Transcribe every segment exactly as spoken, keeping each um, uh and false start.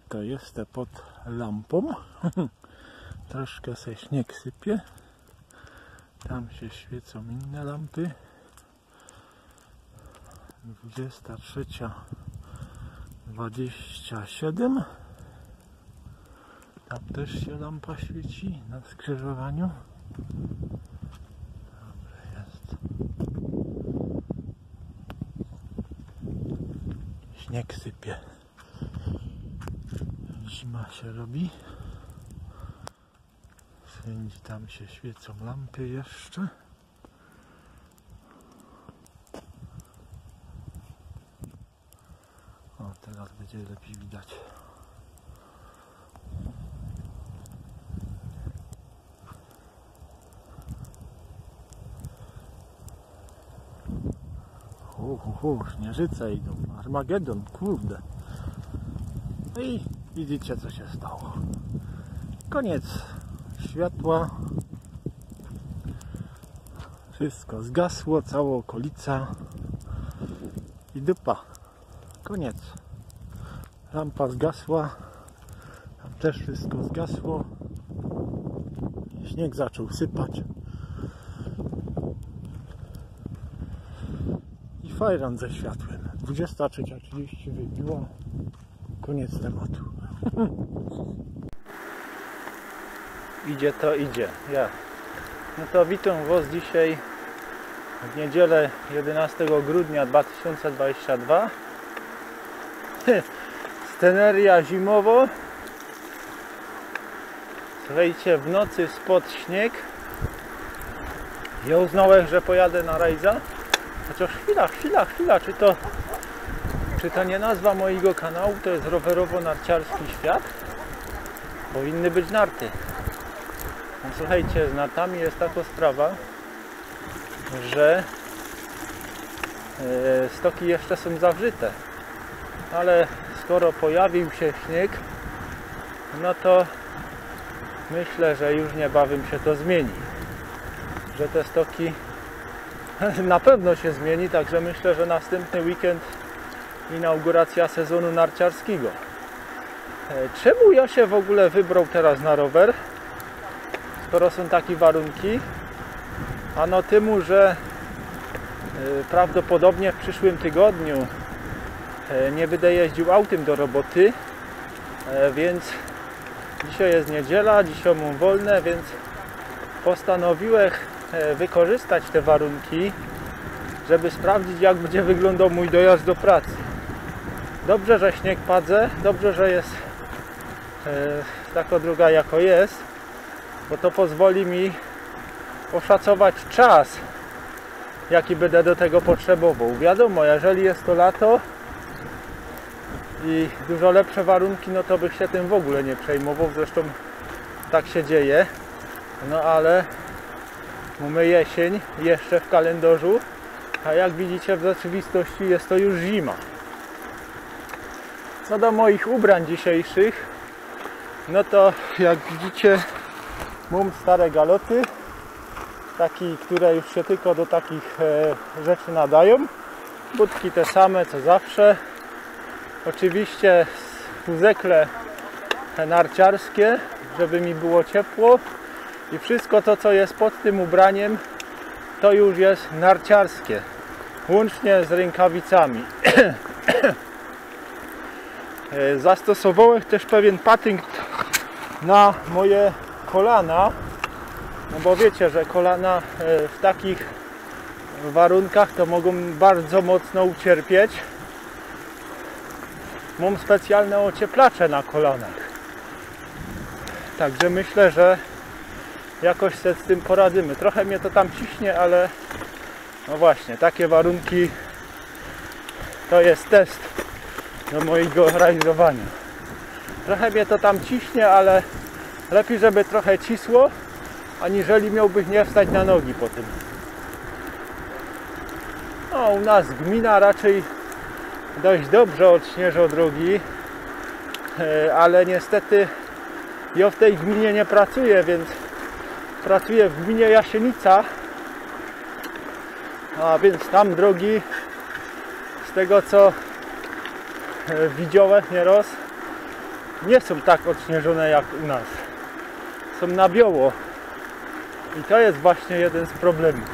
to jestem pod lampą. Troszkę se śnieg sypie. Tam się świecą inne lampy. dwudziesta trzecia dwadzieścia siedem. Tam też się lampa świeci na skrzyżowaniu. Dobrze jest. Śnieg sypie. Zima się robi. Wszędzie tam się świecą lampy jeszcze. O, teraz będzie lepiej widać. Hu, hu, hu, śnieżyce idą. Armagedon, kurde. No i widzicie, co się stało. Koniec światła. Wszystko zgasło, cała okolica. I dupa. Koniec. Lampa zgasła. Tam też wszystko zgasło. Śnieg zaczął sypać. I fajran ze światłem. dwudziesta trzecia trzydzieści wybiła. Koniec tematu. Idzie to idzie. Ja. No to witam Was dzisiaj w niedzielę jedenastego grudnia dwa tysiące dwudziestego drugiego. Sceneria zimowo. Słuchajcie, w nocy spadł śnieg. Ja uznałem, że pojadę na rajza. Chociaż chwila, chwila, chwila, czy to czy to nie nazwa mojego kanału, to jest rowerowo-narciarski świat? Powinny być narty. No, słuchajcie, z nartami jest taka sprawa, że e, stoki jeszcze są zawrzyte. Ale skoro pojawił się śnieg, no to myślę, że już niebawem się to zmieni. Że te stoki na pewno się zmieni, także myślę, że następny weekend inauguracja sezonu narciarskiego. Czemu ja się w ogóle wybrał teraz na rower, skoro są takie warunki? Ano temu, że prawdopodobnie w przyszłym tygodniu nie będę jeździł autem do roboty, więc dzisiaj jest niedziela, dzisiaj mam wolne, więc postanowiłem wykorzystać te warunki, żeby sprawdzić, jak będzie wyglądał mój dojazd do pracy. Dobrze, że śnieg padze, dobrze, że jest e, taka droga jako jest, bo to pozwoli mi oszacować czas, jaki będę do tego potrzebował. Wiadomo, jeżeli jest to lato i dużo lepsze warunki, no to bych się tym w ogóle nie przejmował, zresztą tak się dzieje. No ale mamy jesień jeszcze w kalendarzu, a jak widzicie w rzeczywistości jest to już zima. Co do moich ubrań dzisiejszych, no to jak widzicie mam stare galoty, takie, które już się tylko do takich e, rzeczy nadają. Budki te same co zawsze. Oczywiście fuzekle narciarskie, żeby mi było ciepło. I wszystko to, co jest pod tym ubraniem, to już jest narciarskie. Łącznie z rękawicami. Zastosowałem też pewien patent na moje kolana. No bo wiecie, że kolana w takich warunkach to mogą bardzo mocno ucierpieć. Mam specjalne ocieplacze na kolanach. Także myślę, że jakoś się z tym poradzimy. Trochę mnie to tam ciśnie, ale no właśnie, takie warunki to jest test do mojego realizowania. Trochę mnie to tam ciśnie, ale lepiej, żeby trochę cisło, aniżeli miałbym nie wstać na nogi po tym. No, u nas gmina raczej dość dobrze odśnieża drogi, ale niestety ja w tej gminie nie pracuję, więc pracuję w gminie Jasienica, a więc tam drogi, z tego co widziałem nieraz, nie są tak odśnieżone jak u nas. Są na biało. I to jest właśnie jeden z problemów.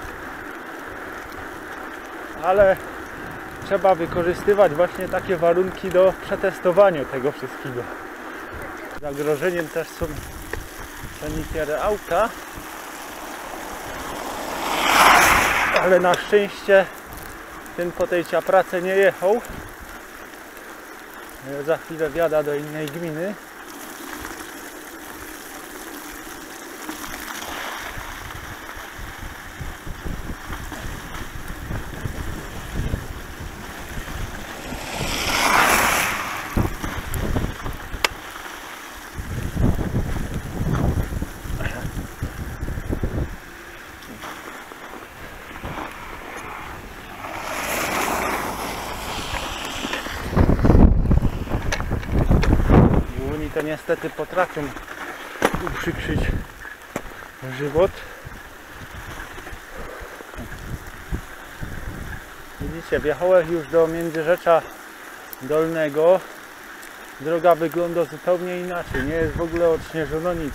Ale trzeba wykorzystywać właśnie takie warunki do przetestowania tego wszystkiego. Zagrożeniem też są sanitary auta. Ale na szczęście ten po tej ciaprace nie jechał. Za chwilę wjada do innej gminy. To niestety potrafią uprzykrzyć żywot. Widzicie, wjechałem już do Międzyrzecza Dolnego. Droga wygląda zupełnie inaczej. Nie jest w ogóle odśnieżono nic.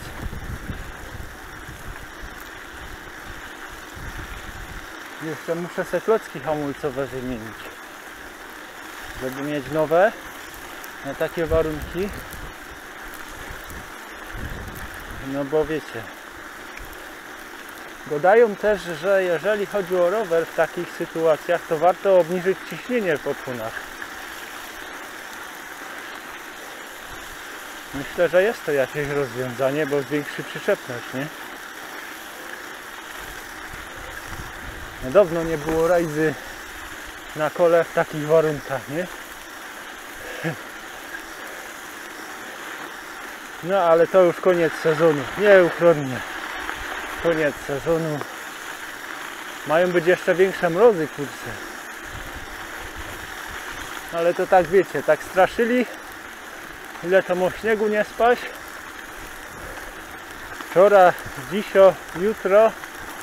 Jeszcze muszę sobie klocki hamulcowe wymienić, żeby mieć nowe na takie warunki. No bo wiecie, dodają też, że jeżeli chodzi o rower w takich sytuacjach, to warto obniżyć ciśnienie w oponach. Myślę, że jest to jakieś rozwiązanie, bo zwiększy przyczepność, nie? No dawno nie było rajdy na kole w takich warunkach, nie? No ale to już koniec sezonu, nieuchronnie. Koniec sezonu. Mają być jeszcze większe mrozy, kurczę. Ale to tak wiecie, tak straszyli. Ile to ma śniegu nie spaść? Wczoraj, dzisiaj, jutro.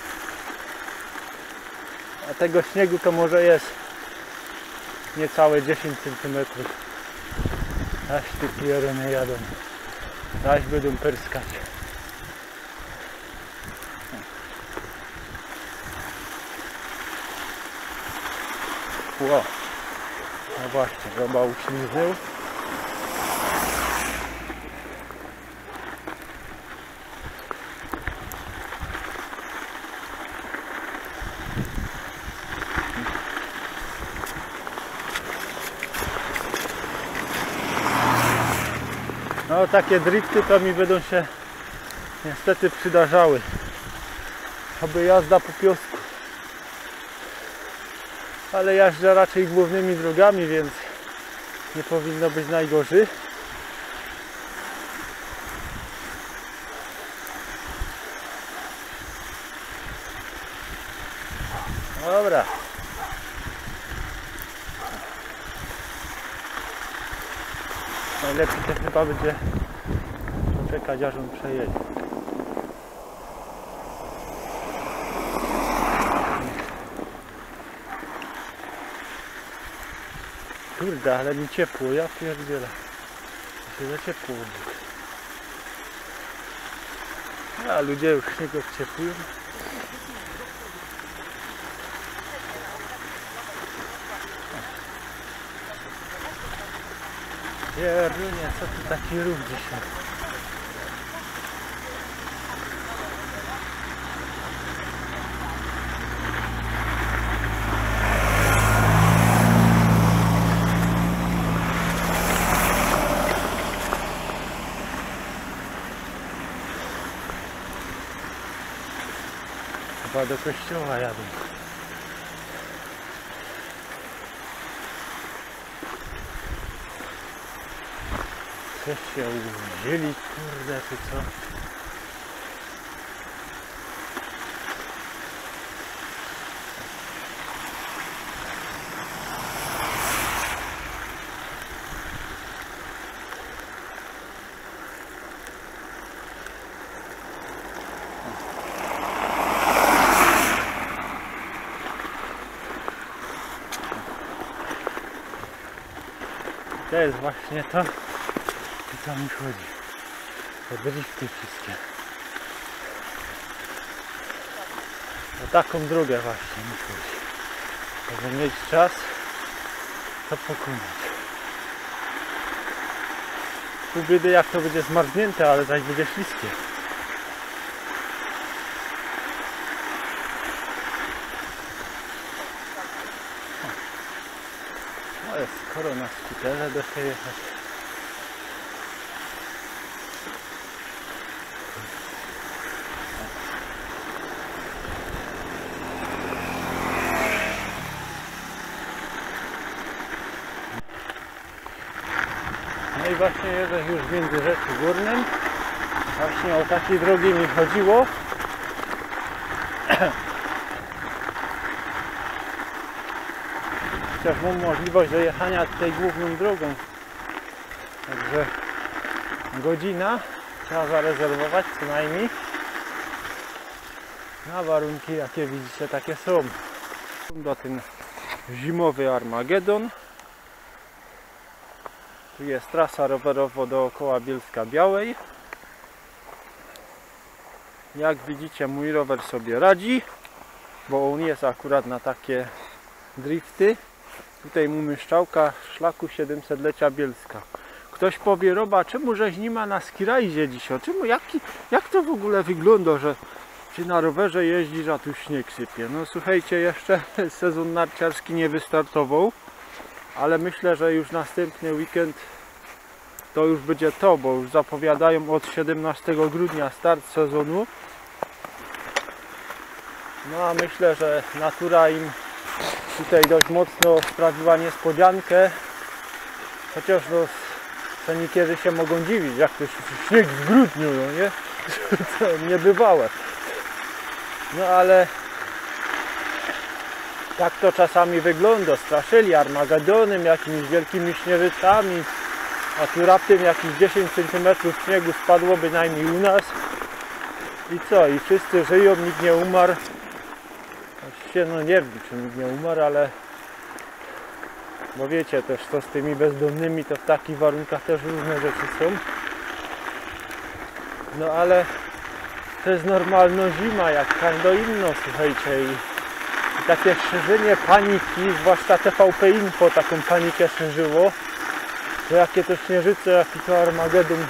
A tego śniegu to może jest niecałe dziesięć centymetrów. Aż ty pierony jadą. Aż będą pyrskać. Wow. No właśnie, chyba uślizgnął. No takie drifty to mi będą się niestety przydarzały. Oby jazda po piosku. Ale jeżdżę raczej głównymi drogami, więc nie powinno być najgorzej. Dobra. Najlepiej to chyba będzie poczekać, aż on przejedzie. Kurde, ale mi ciepło, ja pierdzielę. To się za ciepło obok. A ludzie już się go wciepłują. Jerunie, co tu taki ruch dzisiaj? Chyba do kościoła jadą. Coś się uwzięli, kurde, czy co? To jest właśnie to, o co mi chodzi. Te drifty wszystkie. O taką drogę właśnie mi chodzi. Żeby mieć czas, to pokonać. Pół biedy jak to będzie zmarznięte, ale zaś będzie śliskie. Ale skoro na skuterze da się jechać. No i właśnie jeżdżę już w Międzyrzeczu Górnym. Właśnie o takiej drogi mi chodziło. Chociaż mam możliwość dojechania tutaj główną drogą. Także godzina trzeba zarezerwować co najmniej. Na warunki jakie widzicie, takie są. Do ten zimowy Armagedon. Tu jest trasa rowerowa dookoła Bielska Białej. Jak widzicie, mój rower sobie radzi, bo on jest akurat na takie drifty. Tutaj mu myszczałka szlaku siedemsetlecia Bielska. Ktoś powie: Roba, czemu żeś nie ma na skirajdzie dzisiaj? Czemu, jaki, jak to w ogóle wygląda, że czy na rowerze jeździsz, a tu śnieg sypie? No słuchajcie, jeszcze sezon narciarski nie wystartował, ale myślę, że już następny weekend to już będzie to, bo już zapowiadają od siedemnastego grudnia start sezonu. No a myślę, że natura im tutaj dość mocno sprawiła niespodziankę. Chociaż no, cenikierzy się mogą dziwić, jak to śnieg w grudniu, no nie? To niebywałe. No ale tak to czasami wygląda. Straszyli Armagedonem, jakimiś wielkimi śnieżycami, a tu raptem jakieś dziesięć centymetrów śniegu spadło bynajmniej u nas. I co? I wszyscy żyją, nikt nie umarł. Oczywiście no nie wiem, czy nikt nie umarł, ale bo wiecie też, co z tymi bezdomnymi, to w takich warunkach też różne rzeczy są. No ale to jest normalna zima, jak każda inna, słuchajcie. I, i takie szerzenie paniki, zwłaszcza T V P Info taką panikę szerzyło, że jakie to śnieżyce, jaki to Armagedon.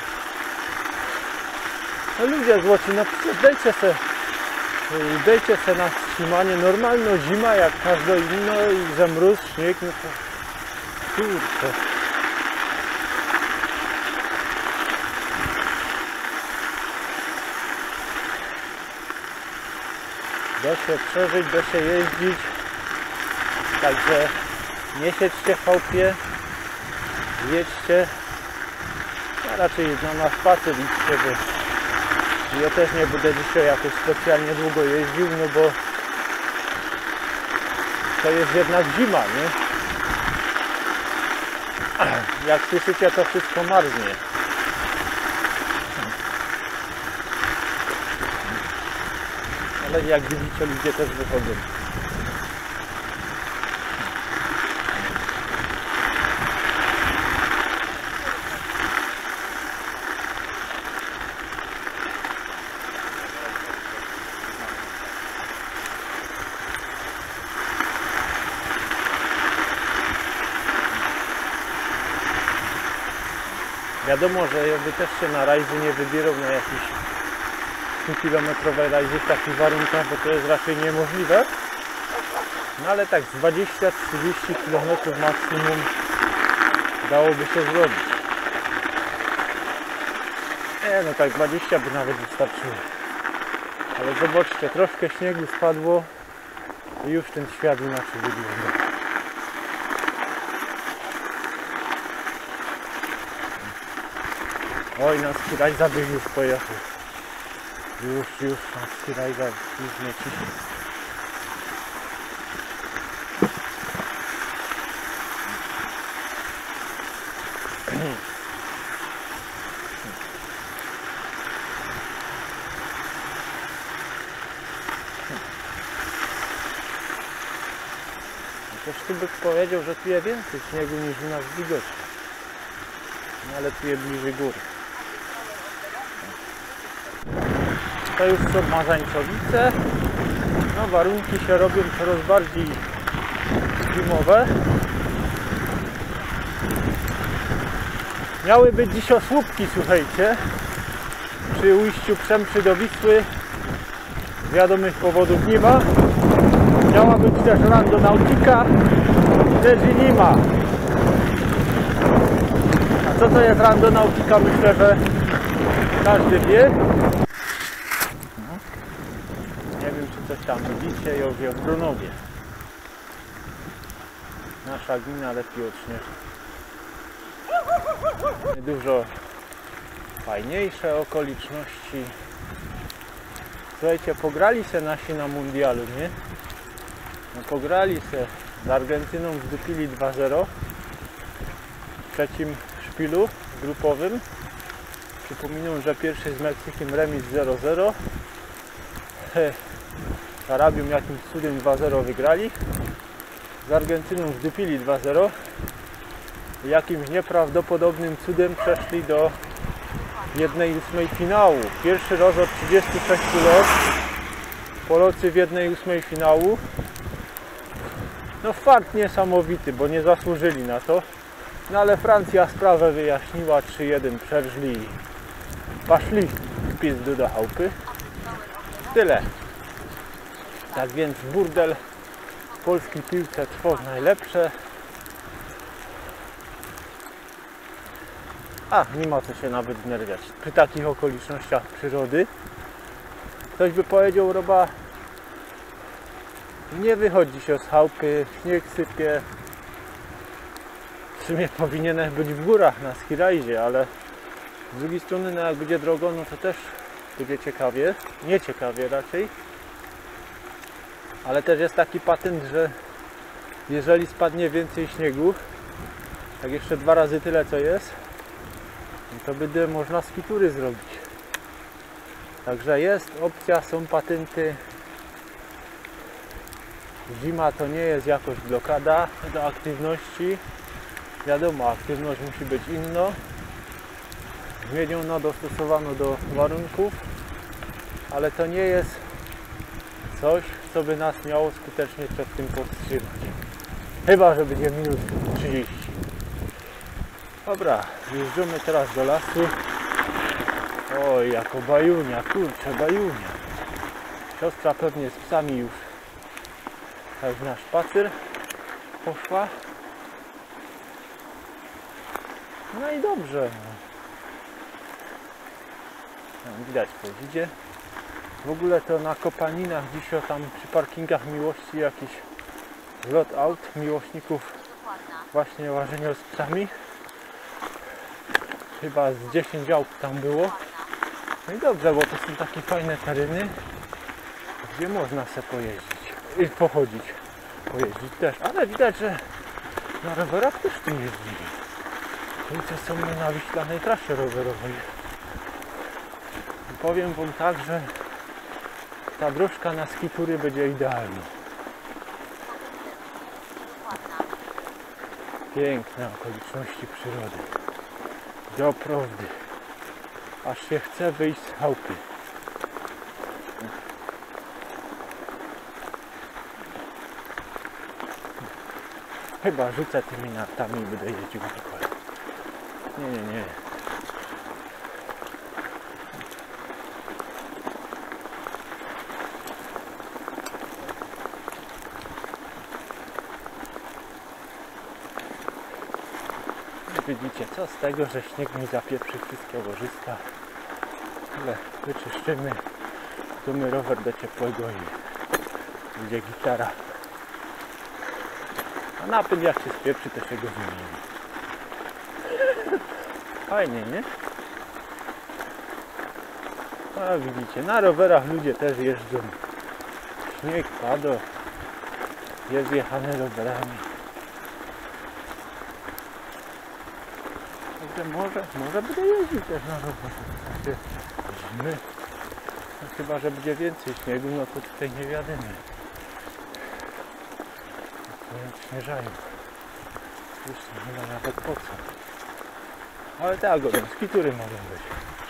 No ludzie złoci, no dajcie se, dajcie se na wstrzymanie. Normalna zima, jak każda inna, i że mróz, śnieg, no to kurczę. Da się przeżyć, da się jeździć. Także nie siedźcie w chałupie, jedźcie. A raczej no, na spacer idźcie, bo ja też nie będę dzisiaj jakoś specjalnie długo jeździł, no bo to jest jednak zima, nie? Jak słyszycie, to wszystko marznie. Ale jak widzicie, ludzie też wychodzą. Wiadomo, że jakby też się na rajzy nie wybierał na jakieś stukilometrowe rajzy w takich warunkach, bo to jest raczej niemożliwe. No ale tak z dwadzieścia trzydzieści kilometrów maksimum dałoby się zrobić. Nie, no tak dwadzieścia by nawet wystarczyło. Ale zobaczcie, troszkę śniegu spadło i już ten świat inaczej wygląda. Oj, na skirajza by już pojechał. Już, już na skirajza już nie ciśnie. Chociaż tu by powiedział, że tu jest więcej śniegu niż u nas w Bydgoszczy. No, ale tu jest bliżej góry. To już są Mazańcowice. No, warunki się robią coraz bardziej zimowe. Miały być dziś osłupki, słuchajcie, przy ujściu Przemszy do Wisły. Z wiadomych powodów nie ma. Miała być też randonautika, też i nie ma. A co to jest randonautika? Myślę, że każdy wie. No. Nie wiem, czy coś tam widzicie, Jowie w Kronowie. Nasza gmina lepiej odśnieży. Dużo fajniejsze okoliczności. Słuchajcie, pograli se nasi na mundialu, nie? No, pograli se z Argentyną, zdupili dwa zero w trzecim szpilu grupowym. Przypominam, że pierwszy z Meksykiem remis zero zero. Z Arabią jakimś cudem dwa zero wygrali. Z Argentyną zdupili dwa zero. Jakimś nieprawdopodobnym cudem przeszli do jednej ósmej finału. Pierwszy raz od trzydziestu sześciu lat Polacy w jednej ósmej finału. No fakt niesamowity, bo nie zasłużyli na to. No ale Francja sprawę wyjaśniła, trzy jeden przerżli i poszli w pizdu do chałupy. Tyle. Tak więc burdel w polskiej piłce trwa najlepsze. A, nie ma co się nawet znerwiać. Przy takich okolicznościach przyrody ktoś by powiedział, roba, nie wychodzi się z chałupy, śnieg sypie. W sumie powinieneś być w górach na skirajzie, ale z drugiej strony, no jak będzie drogo, no to też będzie ciekawie. Nie ciekawie raczej. Ale też jest taki patent, że jeżeli spadnie więcej śniegu, tak jeszcze dwa razy tyle co jest, to będzie można skitury zrobić. Także jest opcja, są patenty. Zima to nie jest jakoś blokada do aktywności. Wiadomo, aktywność musi być inna, zmieniona, dostosowana do warunków, ale to nie jest coś, co by nas miało skutecznie przed tym powstrzymać. Chyba że będzie minus trzydzieści. Dobra, jeżdżamy teraz do lasu. Oj, jako bajunia, kurczę, bajunia. Siostra pewnie z psami już tak na spacer poszła. No i dobrze. Tam widać po widzie. W ogóle to na kopaninach dzisiaj tam przy parkingach Miłości jakiś zlot aut miłośników właśnie łażenia z psami. Chyba z dziesięć aut tam było. No i dobrze, bo to są takie fajne tereny, gdzie można sobie pojeździć i pochodzić, pojeździć też, ale widać, że na rowerach też tu jeździli. I to są na Wiślanej trasie rowerowej. I powiem wam tak, że ta dróżka na skitury będzie idealna. Piękne okoliczności przyrody. Doprawdy. Aż się chce wyjść z chałupy. Chyba rzucę tymi nartami i będę jeździł w pole. Nie, nie, nie. Widzicie, co z tego, że śnieg mi zapieprzy wszystkie łożyska. Ale wyczyszczymy, my rower do ciepłego i będzie gitara. A napęd jak się spieprzy, to się go wymieni. Fajnie, nie? A widzicie, na rowerach ludzie też jeżdżą. Śnieg pada, jest jechane rowerami. Także może, może będę jeździł też na rowerze. Zimy. No chyba, że będzie więcej śniegu, no to tutaj nie wiadomo. Nie odśnieżają. Już nie ma nawet po co. Ale tak, no, skitury mogą być.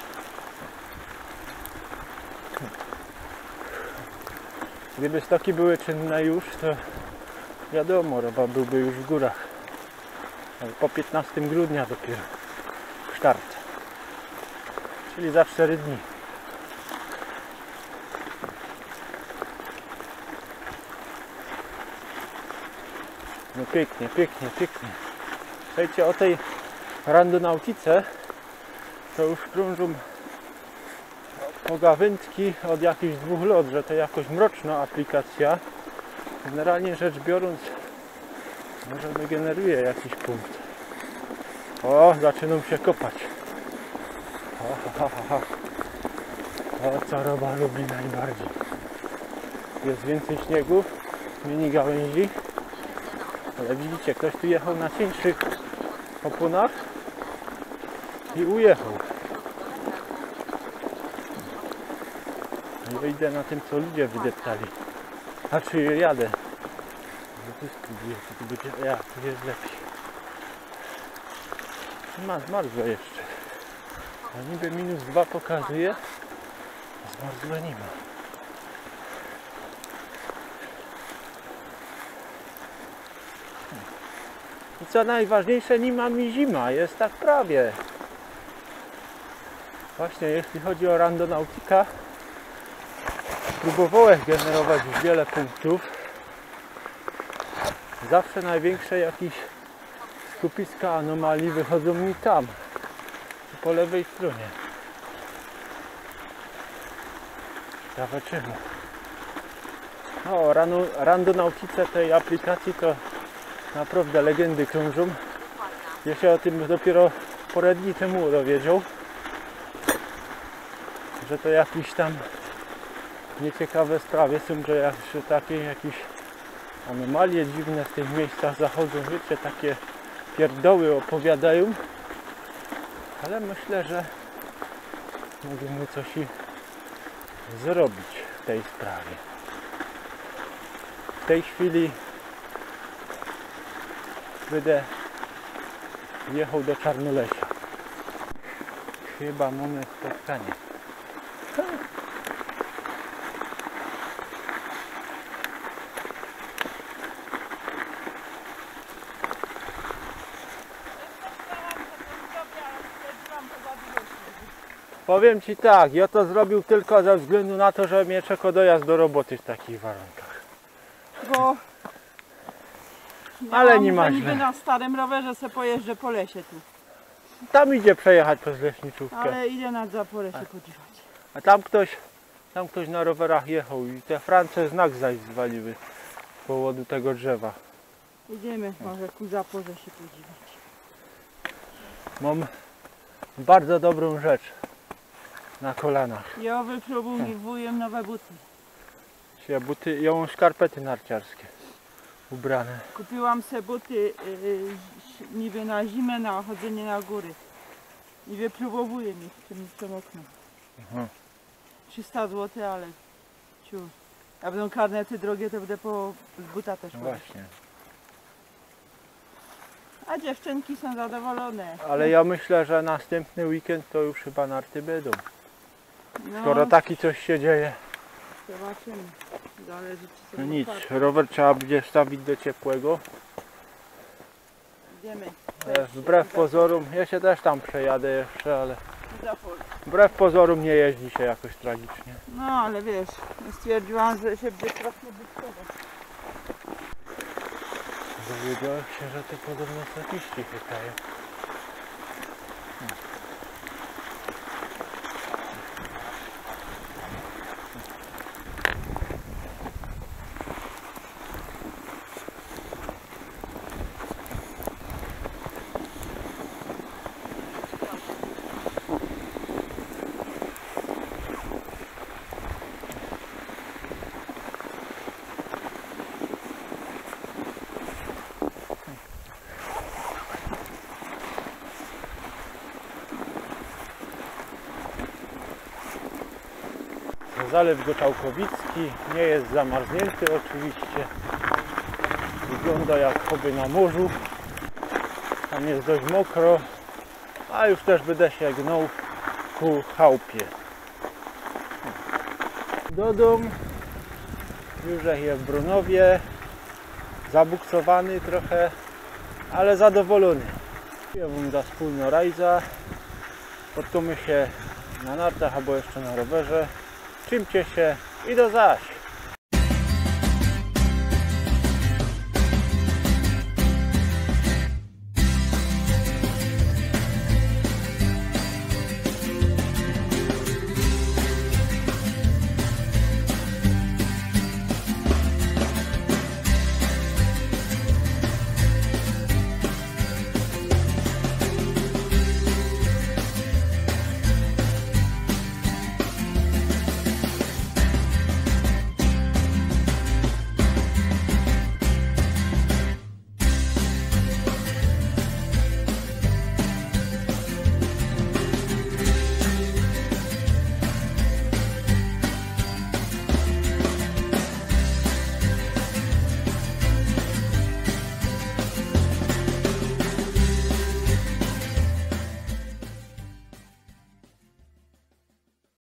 Gdyby stoki były czynne już, to wiadomo, robot byłby już w górach. Ale po piętnastego grudnia dopiero start. Czyli za cztery dni. No pięknie, pięknie, pięknie. Słuchajcie, o tej randonautice to już krążą pogawędki od jakichś dwóch lat, że to jakoś mroczna aplikacja. Generalnie rzecz biorąc, może wygeneruje jakiś punkt. O, zaczynam się kopać. O, ha, ha, ha. O, co roba lubi najbardziej. Jest więcej śniegu, mini gałęzi. Ale widzicie, ktoś tu jechał na cieńszych oponach i ujechał. Ja idę na tym, co ludzie wydeptali. Znaczy jadę. No tu spróbuję, tu będzie, ja, tu jest lepiej. Ma zmarzłe jeszcze. A niby minus dwa pokazuje, a zmarzłe nie ma. I co najważniejsze, nie ma mi zima, jest tak prawie. Właśnie jeśli chodzi o randonautika, próbowałem generować już wiele punktów. Zawsze największe jakieś skupiska anomalii wychodzą mi tam, po lewej stronie. Ciekawe czemu. No, o randonautice tej aplikacji to naprawdę legendy krążą. Ja się o tym dopiero parę dni temu dowiedział, że to jakieś tam nieciekawe sprawy są, że jeszcze takie jakieś anomalie dziwne w tych miejscach zachodzą, wiecie, takie pierdoły opowiadają, ale myślę, że możemy coś i zrobić w tej sprawie. W tej chwili będę jechał do Czarnolesia. Chyba mamy spotkanie. Powiem Ci tak, ja to zrobił tylko ze względu na to, że mnie czeka dojazd do roboty w takich warunkach. Bo ale ja nie ma niby źle. na starym rowerze se pojeżdżę po lesie tu. Tam idzie przejechać przez leśniczówkę. Ale idę na dwa po lesie podziwać. A tam ktoś, tam ktoś na rowerach jechał i te France znak zaś zwaliły z powodu tego drzewa. Idziemy może ku zaporze się podziwać. Mam bardzo dobrą rzecz na kolanach. Ja wypróbowuję nowe buty. Ja buty, ja mam skarpety narciarskie ubrane. Kupiłam se buty yy, niby na zimę, na chodzenie na góry. I wypróbowuję mi w tym przemokną. trzysta złotych, ale ciu. Jak będą karnety drogie, to będę po z buta też No chodzić. właśnie. A dziewczynki są zadowolone. Ale ja myślę, że następny weekend to już chyba narty będą. No, Skoro taki coś się dzieje. zobaczymy. Zależy czy No są nic, otwarte. rower trzeba będzie stawić do ciepłego. Idziemy. Ale wbrew pozorom, ja się też tam przejadę jeszcze, ale Zapor. wbrew pozorom nie jeździ się jakoś tragicznie. No ale wiesz, stwierdziłam, że się będzie trochę wyskować. Dowiedziałem się, że to podobno statyści chytają. Zalew Goczałkowicki nie jest zamarznięty oczywiście. Wygląda jak choby na morzu. Tam jest dość mokro. a już też będę się gnął ku chałupie. Do domu, już jest w Brunowie, zabuksowany trochę, ale zadowolony. Dziękuję za wspólną rajza. Spotkamy się na nartach albo jeszcze na rowerze. Trzymcie się i do zaś!